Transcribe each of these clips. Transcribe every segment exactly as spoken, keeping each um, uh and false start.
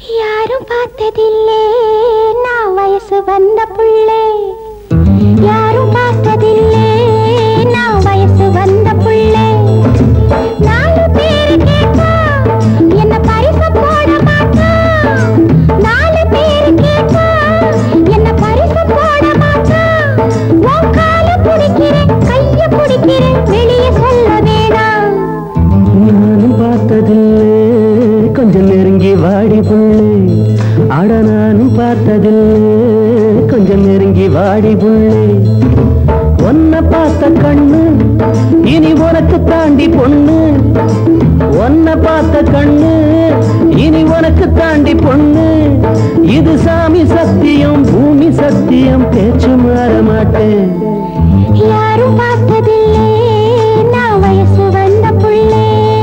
யாரும் பார்த்ததில்லே நான் வயசு வந்த புள்ளே, யாரும் பார்த்ததில்லே நான் வயசு வந்த புள்ளே. நாலு பேரு கேட்டா என்ன பரிசு போட மாட்டா, நாலு பேரு கேட்டா என்ன பரிசு போட மாட்டா. உன் கால பிடிக்கிறேன் கைய பிடிக்கிறேன் வெளியே சொல்ல வேணாம். நானும் பார்த்ததில்லை கொஞ்சம் நெருங்கி வாடி புள்ளே, அட நானும் பார்த்ததில்லை கொஞ்சம் நெருங்கி வாடி புள்ளே. ஒன்ன பார்த்த கண்ணு இனி உனக்கு தாண்டி பொண்ணு, ஒன்ன பார்த்த கண்ணு இனி உனக்கு தாண்டி பொண்ணு. இது சாமி சத்தியம் பூமி சத்தியம் பேச்சு மாற மாட்டேன். யாரும் பார்த்ததில்லை நான் வயசு வந்த புள்ளே.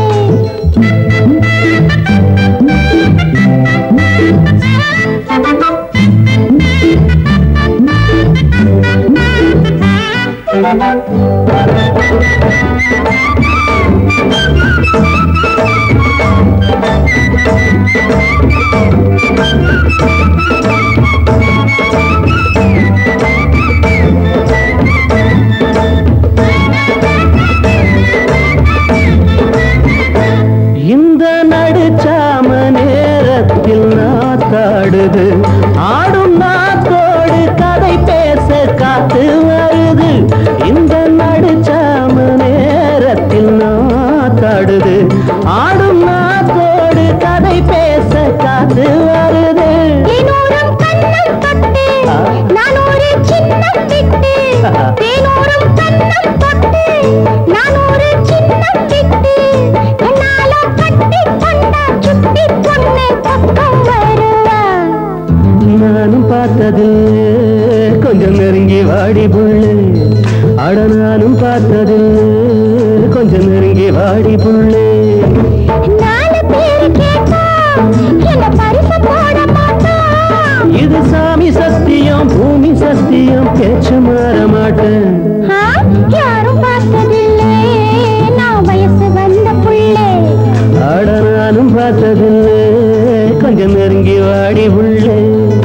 இந்த நடுச்சாம நேரத்தில் நாத்தாடுது, ஆடும் நாத்தோடு கதை பேச காத்து வருது. இந்த நடுச்சாம நேரத்தில் நாத்தாடுது, ஆடும் நாத்தோடு கதை பேச காத்து வருது. தேனோரம் கண்ணம் தொட்டு நான் ஒரு சின்னம் விட்டு, தேனோரம் கண்ணம் தொட்டு நான் ஒரு சின்னம் விட்டு. கண்ணாலோ கட்டி கொண்டா சுட்டி பொண்ணு பக்கம் வருவா. நானும் பார்த்ததில்லை கொஞ்சம் நெருங்கி வாடி புள்ளே, அட நானும் பார்த்ததில்லை கொஞ்சம் நெருங்கி வாடி புள்ளே. நாலு பேரு கேட்டா என்ன பரிசு போட மாட்டா, இது சாமி சத்தியம் பூமி சத்தியம் பேச்சு மாற மாட்டேன். யாரும் பார்த்ததில்லை நான் வயசு வந்த புள்ளே, அட நானும் பார்த்ததில்லை கொஞ்சம் நெருங்கி வாடி புள்ளே.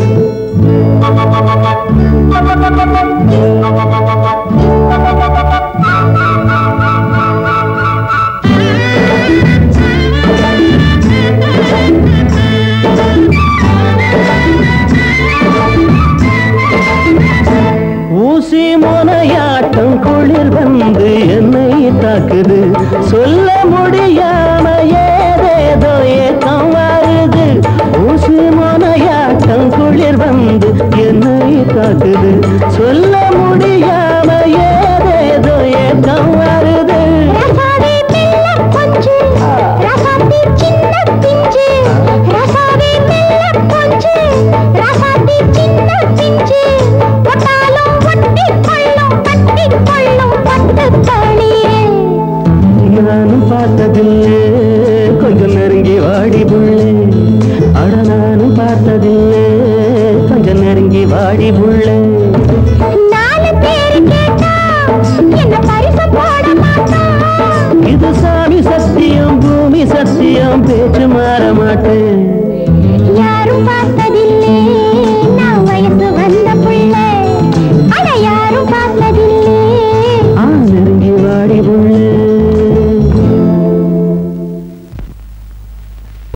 ஊசி முனையாட்டம் குளிர் வந்து என்னை தாக்குது, சொல்ல முடியாம ஏதேதோ ஏக்கம் வருது. ஊசி முனையாட்டம் குளிர் வந்து என்னை தாக்குது, சொல்ல முடியாம ஏதேதோ ஏக்கம் வருது. ரசாவே மெல்ல கொஞ்சு ரசாத்தி சின்ன பிஞ்சு, ரசாவே மெல்ல கொஞ்சு ரசாத்தி சின்ன பிஞ்சு. ஒட்டாலும் ஒட்டி கொள்ளும் கட்டி கொள்ளும் பட்டு தளியே. நானும் பார்த்ததில்லை கொஞ்சம் நெருங்கி வாடி புள்ளே, அட நானும் பார்த்ததில்லை கொஞ்சம் நெருங்கி வாடி புள்ளே. நாலு பேரு கேட்டா என்ன பரிசு போட மாட்டா, இது சாமி சத்தியம் பூமி சத்தியம் பேச்சு மாற மாட்டேன். யாரும் பார்த்த